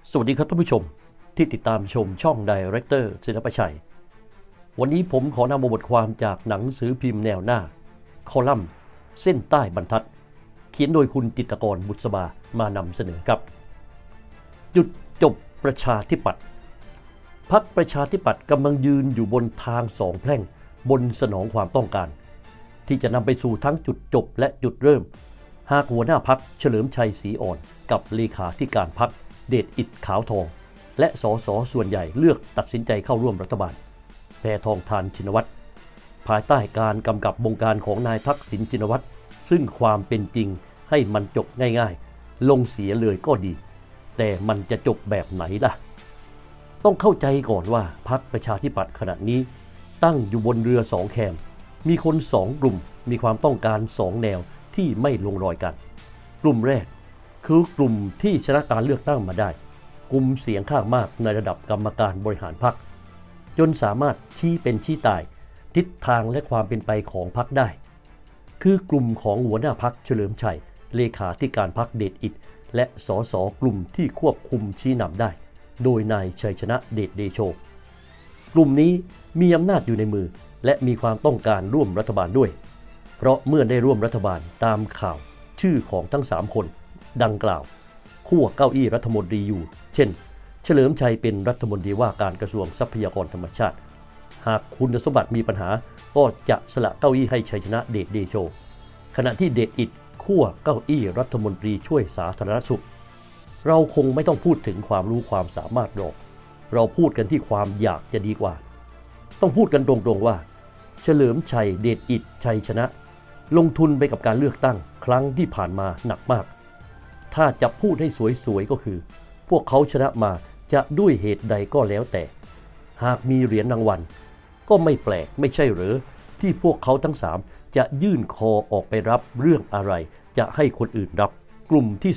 สวัสดีครับท่านผู้ชมที่ติดตามชมช่อง Director ศิลปชัยวันนี้ผมขอนำบทความจากหนังสือพิมพ์แนวหน้าคอลัมน์เส้นใต้บรรทัดเขียนโดยคุณจิตรกรบุษบามานำเสนอครับจุดจบประชาธิปัตย์พรรคประชาธิปัตย์กำลังยืนอยู่บนทางสองแพร่งบนสนองความต้องการที่จะนำไปสู่ทั้งจุดจบและจุดเริ่มหากหัวหน้าพรรคเฉลิมชัยศรีอ่อนกับเลขาธิการพรรคเดชอิฐขาวทองและสสส่วนใหญ่เลือกตัดสินใจเข้าร่วมรัฐบาลแพทองธารชินวัตรภายใต้การกำกับบงการของนายทักษิณชินวัตรซึ่งความเป็นจริงให้มันจบง่ายๆลงเสียเลยก็ดีแต่มันจะจบแบบไหนล่ะต้องเข้าใจก่อนว่าพรรคประชาธิปัตย์ขณะนี้ตั้งอยู่บนเรือสองแคมมีคนสองกลุ่มมีความต้องการสองแนวที่ไม่ลงรอยกันกลุ่มแรกคือกลุ่มที่ชนะการเลือกตั้งมาได้กลุ่มเสียงข้างมากในระดับกรรมการบริหารพรรคจนสามารถชี้เป็นชี้ตายทิศทางและความเป็นไปของพรรคได้คือกลุ่มของหัวหน้าพรรคเฉลิมชัยเลขาธิการพรรคเดชอิฐและสสกลุ่มที่ควบคุมชี้นำได้โดยนายชัยชนะเดชเดโชกลุ่มนี้มีอำนาจอยู่ในมือและมีความต้องการร่วมรัฐบาลด้วยเพราะเมื่อได้ร่วมรัฐบาลตามข่าวชื่อของทั้ง3คนดังกล่าวขั้วเก้าอี้รัฐมนตรีอยู่เช่นเฉลิมชัยเป็นรัฐมนตรีว่าการกระทรวงทรัพยากรธรรมชาติหากคุณสมบัติมีปัญหาก็จะสละเก้าอี้ให้ชัยชนะเดชเดโชขณะที่เดชอิฐขั้วเก้าอี้รัฐมนตรีช่วยสาธารณสุขเราคงไม่ต้องพูดถึงความรู้ความสามารถหรอกเราพูดกันที่ความอยากจะดีกว่าต้องพูดกันตรงๆว่าเฉลิมชัยเดชอิฐชัยชนะลงทุนไปกับการเลือกตั้งครั้งที่ผ่านมาหนักมากถ้าจะพูดให้สวยๆก็คือพวกเขาชนะมาจะด้วยเหตุใดก็แล้วแต่หากมีเหรียญรางวัลก็ไม่แปลกไม่ใช่หรือที่พวกเขาทั้ง3จะยื่นคอออกไปรับเรื่องอะไรจะให้คนอื่นรับกลุ่มที่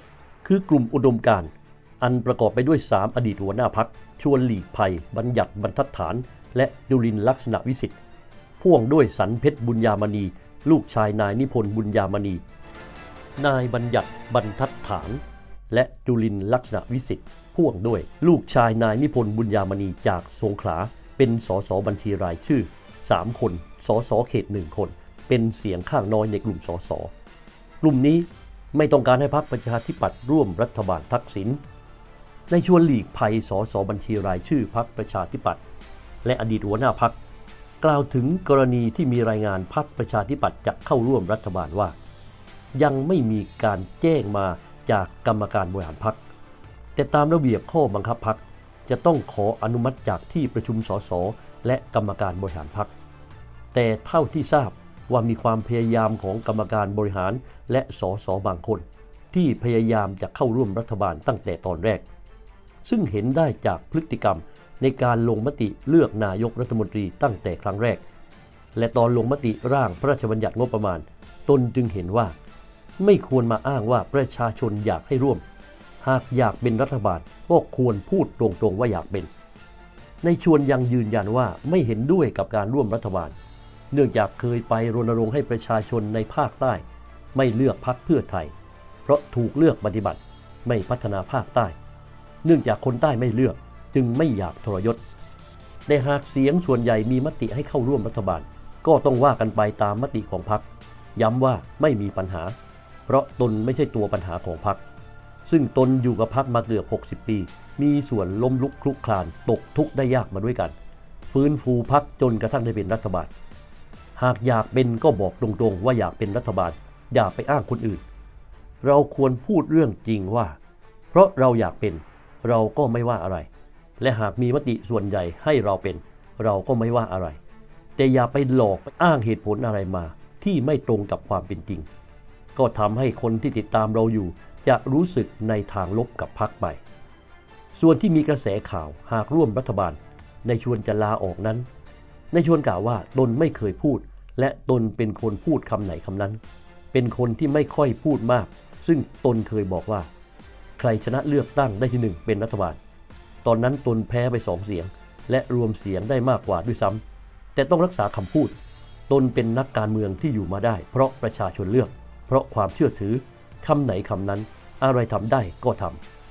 2คือกลุ่มอุดมการณ์อันประกอบไปด้วย3อดีตหัวหน้าพรรคชวนหลีกภัยบัญญัติบรรทัดฐานและจุลินทร์ลักษณะวิสิทธิ์พ่วงด้วยสันเพชรบุญญามณีลูกชายนายนิพนธ์บุญญามณีนายบัญญัติบรรทัดฐานและจุลินทร์ลักษณะวิสิทธิ์พ่วงด้วยลูกชายนายนิพนธ์บุญญามณีจากสงขลาเป็นสสบัญชีรายชื่อ3คนสสเขต1คนเป็นเสียงข้างน้อยในกลุ่มสสกลุ่มนี้ไม่ต้องการให้พรรคประชาธิปัตย์ร่วมรัฐบาลทักษิณในชวนหลีกภัยสสบัญชีรายชื่อพรรคประชาธิปัตย์และอดีตหัวหน้าพรรคกล่าวถึงกรณีที่มีรายงานพรรคประชาธิปัตย์จะเข้าร่วมรัฐบาลว่ายังไม่มีการแจ้งมาจากกรรมการบริหารพรรคแต่ตามระเบียบข้อบังคับพรรคจะต้องขออนุมัติจากที่ประชุมสสและกรรมการบริหารพรรคแต่เท่าที่ทราบว่ามีความพยายามของกรรมการบริหารและสสบางคนที่พยายามจะเข้าร่วมรัฐบาลตั้งแต่ตอนแรกซึ่งเห็นได้จากพฤติกรรมในการลงมติเลือกนายกรัฐมนตรีตั้งแต่ครั้งแรกและตอนลงมติร่างพระราชบัญญัติงบประมาณตนจึงเห็นว่าไม่ควรมาอ้างว่าประชาชนอยากให้ร่วมหากอยากเป็นรัฐบาลก็ควรพูดตรงๆว่าอยากเป็นในชวนยังยืนยันว่าไม่เห็นด้วยกับการร่วมรัฐบาลเนื่องจากเคยไปรณรงค์ให้ประชาชนในภาคใต้ไม่เลือกพรรคเพื่อไทยเพราะถูกเลือกปฏิบัติไม่พัฒนาภาคใต้เนื่องจากคนใต้ไม่เลือกจึงไม่อยากทรยศแต่หากเสียงส่วนใหญ่มีมติให้เข้าร่วมรัฐบาลก็ต้องว่ากันไปตามมติของพรรคย้ำว่าไม่มีปัญหาเพราะตนไม่ใช่ตัวปัญหาของพรรคซึ่งตนอยู่กับพรรคมาเกือบ60ปีมีส่วนล้มลุกคลุกคลานตกทุกข์ได้ยากมาด้วยกันฟื้นฟูพรรคจนกระทั่งได้เป็นรัฐบาลหากอยากเป็นก็บอกตรงๆว่าอยากเป็นรัฐบาลอย่าไปอ้างคนอื่นเราควรพูดเรื่องจริงว่าเพราะเราอยากเป็นเราก็ไม่ว่าอะไรและหากมีมติส่วนใหญ่ให้เราเป็นเราก็ไม่ว่าอะไรแต่อย่าไปหลอกไปอ้างเหตุผลอะไรมาที่ไม่ตรงกับความเป็นจริงก็ทำให้คนที่ติดตามเราอยู่จะรู้สึกในทางลบกับพรรคไปส่วนที่มีกระแสข่าวหากร่วมรัฐบาลในชวนจะลาออกนั้นในชวนกล่าวว่าตนไม่เคยพูดและตนเป็นคนพูดคำไหนคำนั้นเป็นคนที่ไม่ค่อยพูดมากซึ่งตนเคยบอกว่าใครชนะเลือกตั้งได้ที่1เป็นรัฐบาลตอนนั้นตนแพ้ไป2เสียงและรวมเสียงได้มากกว่าด้วยซ้ำแต่ต้องรักษาคำพูดตนเป็นนักการเมืองที่อยู่มาได้เพราะประชาชนเลือกเพราะความเชื่อถือคำไหนคำนั้นอะไรทำได้ก็ท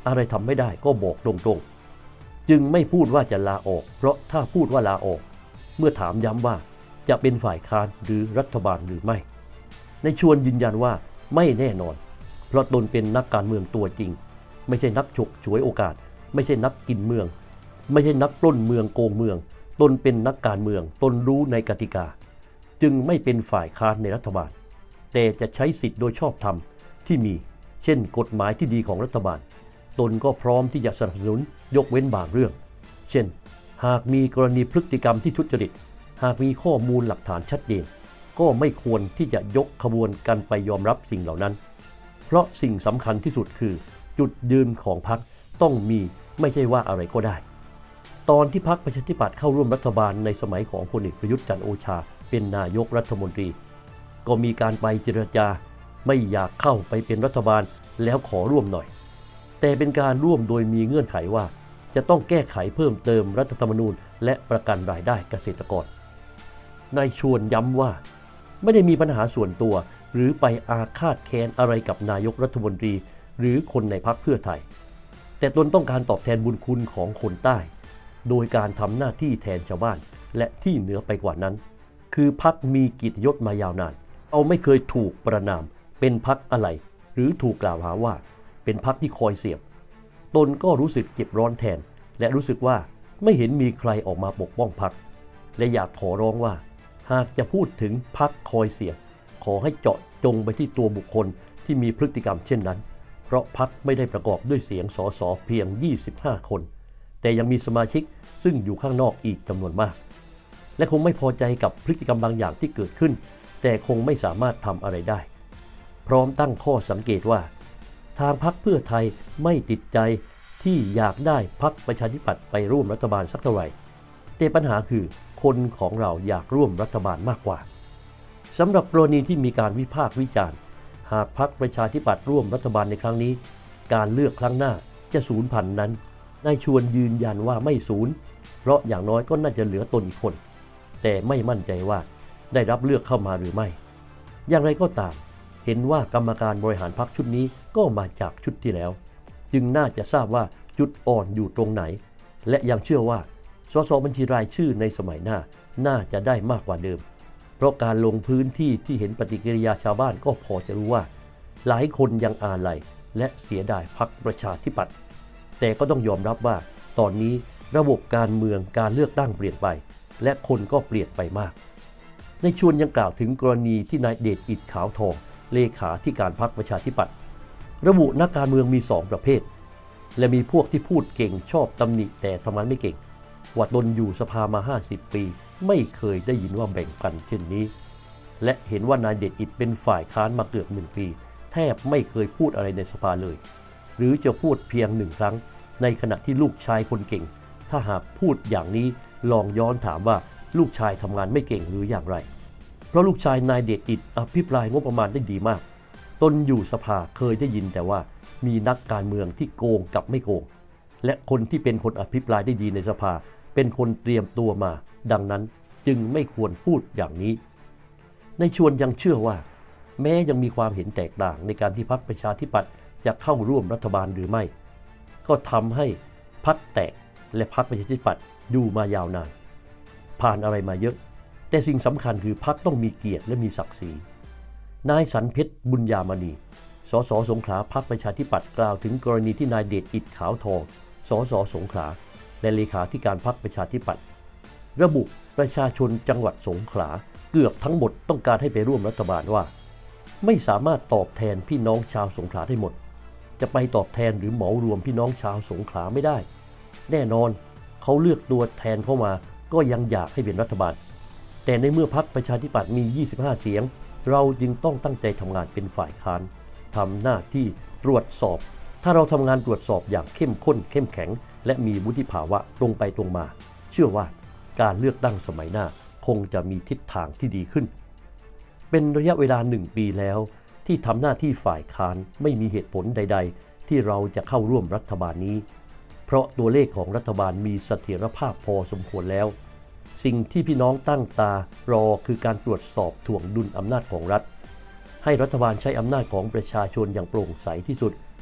อะไรทำไม่ได้ก็บอกตรงๆจึงไม่พูดว่าจะลาออกเพราะถ้าพูดว่าลาออกเมื่อถามย้ำว่าจะเป็นฝ่ายค้านหรือรัฐบาลหรือไม่ในชวนยืนยันว่าไม่แน่นอนเพราะตนเป็นนักการเมืองตัวจริงไม่ใช่นักฉกฉวยโอกาสไม่ใช่นักกินเมืองไม่ใช่นักปล้นเมืองโกงเมืองตนเป็นนักการเมืองตนรู้ในกติกาจึงไม่เป็นฝ่ายค้านในรัฐบาลแต่จะใช้สิทธิ์โดยชอบธรรมที่มีเช่นกฎหมายที่ดีของรัฐบาลตนก็พร้อมที่จะสนับสนุนยกเว้นบางเรื่องเช่นหากมีกรณีพฤติกรรมที่ทุจริตหากมีข้อมูลหลักฐานชัดเจนก็ไม่ควรที่จะยกขบวนกันไปยอมรับสิ่งเหล่านั้นเพราะสิ่งสำคัญที่สุดคือจุดยืนของพรรคต้องมีไม่ใช่ว่าอะไรก็ได้ตอนที่พรรคประชาธิปัตย์เข้าร่วมรัฐบาลในสมัยของพลเอกประยุทธ์จันทร์โอชาเป็นนายกรัฐมนตรีก็มีการไปเจรจาไม่อยากเข้าไปเป็นรัฐบาลแล้วขอร่วมหน่อยแต่เป็นการร่วมโดยมีเงื่อนไขว่าจะต้องแก้ไขเพิ่มเติมรัฐธรรมนูญและประกันรายได้เกษตรกรนายชวนย้ำว่าไม่ได้มีปัญหาส่วนตัวหรือไปอาฆาตแค้นอะไรกับนายกรัฐมนตรีหรือคนในพรรคเพื่อไทยแต่ตนต้องการตอบแทนบุญคุณของคนใต้โดยการทำหน้าที่แทนชาวบ้านและที่เหนือไปกว่านั้นคือพรรคมีเกียรติยศมายาวนานเอาไม่เคยถูกประณามเป็นพรรคอะไรหรือถูกกล่าวหาว่าเป็นพรรคที่คอยเสียบตนก็รู้สึกเจ็บร้อนแทนและรู้สึกว่าไม่เห็นมีใครออกมาปกป้องพรรคและอยากขอร้องว่าหากจะพูดถึงพรรคคอยเสียบขอให้เจาะจงไปที่ตัวบุคคลที่มีพฤติกรรมเช่นนั้นเพราะพรรคไม่ได้ประกอบด้วยเสียงส.ส.เพียง25คนแต่ยังมีสมาชิกซึ่งอยู่ข้างนอกอีกจำนวนมากและคงไม่พอใจกับพฤติกรรมบางอย่างที่เกิดขึ้นแต่คงไม่สามารถทำอะไรได้พร้อมตั้งข้อสังเกตว่าทางพรรคเพื่อไทยไม่ติดใจที่อยากได้พรรคประชาธิปัตย์ไปร่วมรัฐบาลสักเท่าไหร่แต่ปัญหาคือคนของเราอยากร่วมรัฐบาลมากกว่าสำหรับกรณีที่มีการวิพากษ์วิจารณ์หากพรรคประชาธิปัตย์ร่วมรัฐบาลในครั้งนี้การเลือกครั้งหน้าจะสูญพันธุ์นั้นนายชวนยืนยันว่าไม่สูญเพราะอย่างน้อยก็น่าจะเหลือตนอีกคนแต่ไม่มั่นใจว่าได้รับเลือกเข้ามาหรือไม่อย่างไรก็ตามเห็นว่ากรรมการบริหารพรรคชุดนี้ก็มาจากชุดที่แล้วจึงน่าจะทราบว่าจุดอ่อนอยู่ตรงไหนและยังเชื่อว่าส.ส.บัญชีรายชื่อในสมัยหน้าน่าจะได้มากกว่าเดิมเพราะการลงพื้นที่ที่เห็นปฏิกิริยาชาวบ้านก็พอจะรู้ว่าหลายคนยังอาลัยและเสียดายพรรคประชาธิปัตย์แต่ก็ต้องยอมรับว่าตอนนี้ระบบการเมืองการเลือกตั้งเปลี่ยนไปและคนก็เปลี่ยนไปมากในชวนยังกล่าวถึงกรณีที่นายเดชอิฐขาวทองเลขาธิการพรรคประชาธิปัตย์ระบุนักการเมืองมี2ประเภทและมีพวกที่พูดเก่งชอบตำหนิแต่ทำงานไม่เก่งว่าตนอยู่สภามา50ปีไม่เคยได้ยินว่าแบ่งกันเช่นนี้และเห็นว่านายเดชอิฐเป็นฝ่ายค้านมาเกือบ1ปีแทบไม่เคยพูดอะไรในสภาเลยหรือจะพูดเพียง1ครั้งในขณะที่ลูกชายคนเก่งถ้าหากพูดอย่างนี้ลองย้อนถามว่าลูกชายทำงานไม่เก่งหรืออย่างไรเพราะลูกชายนายเดชอิฐอภิปรายงบประมาณได้ดีมากตนอยู่สภาเคยได้ยินแต่ว่ามีนักการเมืองที่โกงกับไม่โกงและคนที่เป็นคนอภิปรายได้ดีในสภาเป็นคนเตรียมตัวมาดังนั้นจึงไม่ควรพูดอย่างนี้ในชวนยังเชื่อว่าแม้ยังมีความเห็นแตกต่างในการที่พรรคประชาธิปัตย์จะเข้าร่วมรัฐบาลหรือไม่ก็ทำให้พรรคแตกและพรรคประชาธิปัตย์อยู่มายาวนานผ่านอะไรมาเยอะแต่สิ่งสำคัญคือพรรคต้องมีเกียรติและมีศักดิ์ศรีนายสันเพชรบุญญามณีส.ส.สงขลาพรรคประชาธิปัตย์กล่าวถึงกรณีที่นายเดชอิฐขาวทองส.ส.สงขลาและเลขาธิการพรรคประชาธิปัตย์ระบุประชาชนจังหวัดสงขลาเกือบทั้งหมดต้องการให้ไปร่วมรัฐบาลว่าไม่สามารถตอบแทนพี่น้องชาวสงขลาได้หมดจะไปตอบแทนหรือเหมารวมพี่น้องชาวสงขลาไม่ได้แน่นอนเขาเลือกตัวแทนเข้ามาก็ยังอยากให้เป็นรัฐบาลแต่ในเมื่อพรรคประชาธิปัตย์มี25เสียงเราจึงต้องตั้งใจทำงานเป็นฝ่ายค้านทำหน้าที่ตรวจสอบถ้าเราทำงานตรวจสอบอย่างเข้มข้นเข้มแข็งและมีวุฒิภาวะตรงไปตรงมาเชื่อว่าการเลือกตั้งสมัยหน้าคงจะมีทิศทางที่ดีขึ้นเป็นระยะเวลา1 ปีแล้วที่ทำหน้าที่ฝ่ายค้านไม่มีเหตุผลใดๆที่เราจะเข้าร่วมรัฐบาลนี้เพราะตัวเลขของรัฐบาลมีเสถียรภาพพอสมควรแล้วสิ่งที่พี่น้องตั้งตารอคือการตรวจสอบถ่วงดุลอำนาจของรัฐให้รัฐบาลใช้อำนาจของประชาชนอย่างโปร่งใสที่สุด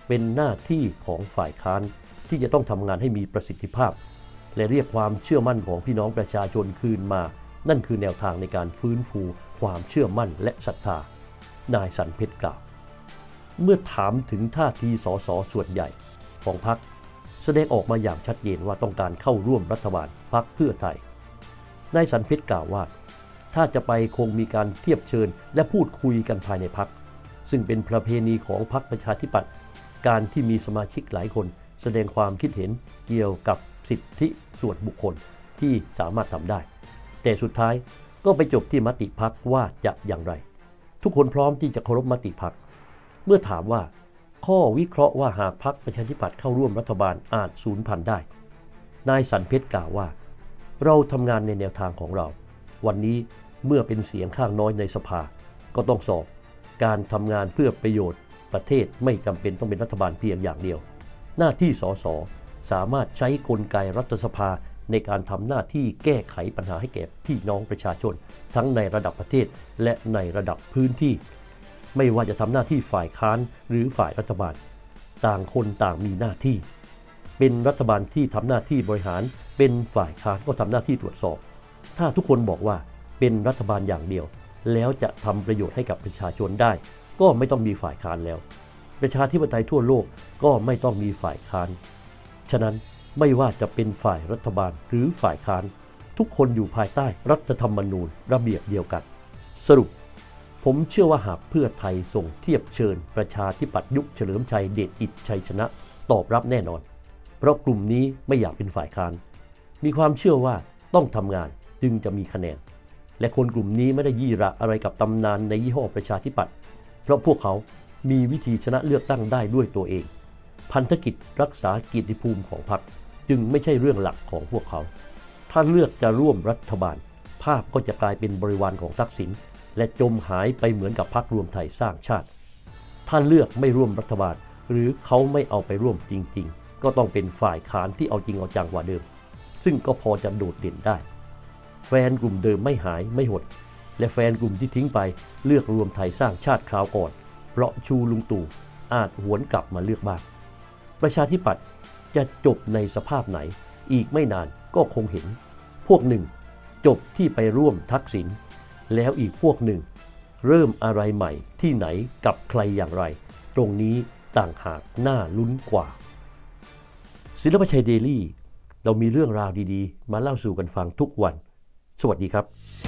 เป็นหน้าที่ของฝ่ายค้านที่จะต้องทำงานให้มีประสิทธิภาพและเรียกความเชื่อมั่นของพี่น้องประชาชนคืนมานั่นคือแนวทางในการฟื้นฟูความเชื่อมั่นและศรัทธานายสันเพชรกล่าวเมื่อถามถึงท่าทีส.ส.ส่วนใหญ่ของพรรคแสดงออกมาอย่างชัดเจนว่าต้องการเข้าร่วมรัฐบาลพรรคเพื่อไทยนายสันเพชรกล่าวว่าถ้าจะไปคงมีการเทียบเชิญและพูดคุยกันภายในพรรคซึ่งเป็นประเพณีของพรรคประชาธิปัตย์การที่มีสมาชิกหลายคนแสดงความคิดเห็นเกี่ยวกับสิทธิส่วนบุคคลที่สามารถทำได้แต่สุดท้ายก็ไปจบที่มติพรรคว่าจะอย่างไรทุกคนพร้อมที่จะเคารพมติพรรคเมื่อถามว่าข้อวิเคราะห์ว่าหากพรรคประชาธิปัตย์เข้าร่วมรัฐบาลอาจสูญพันธุ์ได้นายสันเพชรกล่าวว่าเราทำงานในแนวทางของเราวันนี้เมื่อเป็นเสียงข้างน้อยในสภาก็ต้องสอบการทำงานเพื่อประโยชน์ประเทศไม่จำเป็นต้องเป็นรัฐบาลเพียงอย่างเดียวหน้าที่ส.ส.สามารถใช้กลไกรัฐสภาในการทำหน้าที่แก้ไขปัญหาให้แก่พี่น้องประชาชนทั้งในระดับประเทศและในระดับพื้นที่ไม่ว่าจะทำหน้าที่ฝ่ายค้านหรือฝ่ายรัฐบาลต่างคนต่างมีหน้าที่เป็นรัฐบาลที่ทำหน้าที่บริหารเป็นฝ่ายค้านก็ทำหน้าที่ตรวจสอบถ้าทุกคนบอกว่าเป็นรัฐบาลอย่างเดียวแล้วจะทำประโยชน์ให้กับประชาชนได้ก็ไม่ต้องมีฝ่ายค้านแล้วประชาธิปไตยทั่วโลกก็ไม่ต้องมีฝ่ายค้านฉะนั้นไม่ว่าจะเป็นฝ่ายรัฐบาลหรือฝ่ายค้านทุกคนอยู่ภายใต้รัฐธรรมนูญระเบียบเดียวกันสรุปผมเชื่อว่าหากเพื่อไทยส่งเทียบเชิญประชาธิปัตย์ยุคเฉลิมชัยเดชอิฐชัยชนะตอบรับแน่นอนเพราะกลุ่มนี้ไม่อยากเป็นฝ่ายค้านมีความเชื่อว่าต้องทำงานจึงจะมีคะแนนและคนกลุ่มนี้ไม่ได้ยี่ระอะไรกับตำนานในยี่ห้อประชาธิปัตย์เพราะพวกเขามีวิธีชนะเลือกตั้งได้ด้วยตัวเองพันธกิจรักษาเกียรติภูมิของพรรคจึงไม่ใช่เรื่องหลักของพวกเขาถ้าเลือกจะร่วมรัฐบาลภาพก็จะกลายเป็นบริวารของทักษิณและจมหายไปเหมือนกับพรรครวมไทยสร้างชาติถ้าเลือกไม่ร่วมรัฐบาลหรือเขาไม่เอาไปร่วมจริงๆก็ต้องเป็นฝ่ายค้านที่เอาจริงเอาจังกว่าเดิมซึ่งก็พอจะโดดเด่นได้แฟนกลุ่มเดิมไม่หายไม่หดและแฟนกลุ่มที่ทิ้งไปเลือกรวมไทยสร้างชาติคราวก่อนเพราะชูลุงตู่อาจหวนกลับมาเลือกบ้างประชาธิปัตย์จะจบในสภาพไหนอีกไม่นานก็คงเห็นพวกหนึ่งจบที่ไปร่วมทักษิณแล้วอีกพวกหนึ่งเริ่มอะไรใหม่ที่ไหนกับใครอย่างไรตรงนี้ต่างหากน่าลุ้นกว่าศิลปชัยเดลี่เรามีเรื่องราวดีๆมาเล่าสู่กันฟังทุกวันสวัสดีครับ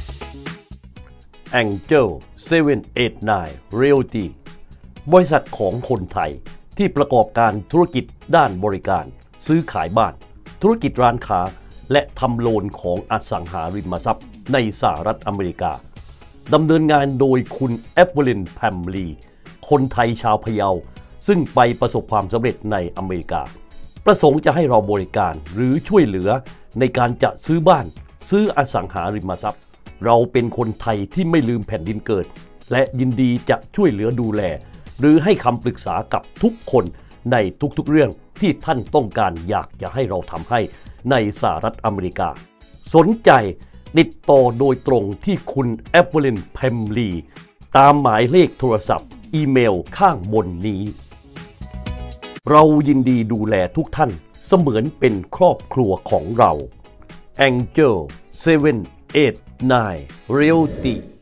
Angel 789 Realty บริษัทของคนไทยที่ประกอบการธุรกิจด้านบริการซื้อขายบ้านธุรกิจร้านค้าและทำโลนของอสังหาริมทรัพย์ในสหรัฐอเมริกาดำเนินงานโดยคุณแอปเปิลแพมลีคนไทยชาวพะเยาซึ่งไปประสบความสำเร็จในอเมริกาประสงค์จะให้เราบริการหรือช่วยเหลือในการจะซื้อบ้านซื้ออสังหาริมทรัพย์เราเป็นคนไทยที่ไม่ลืมแผ่นดินเกิดและยินดีจะช่วยเหลือดูแลหรือให้คำปรึกษากับทุกคนในทุกๆเรื่องที่ท่านต้องการอยากจะให้เราทำให้ในสหรัฐอเมริกาสนใจติดต่อโดยตรงที่คุณแอปเปิลแพมลีตามหมายเลขโทรศัพท์อีเมลข้างบนนี้เรายินดีดูแลทุกท่านเสมือนเป็นครอบครัวของเรา Angel 789 Realty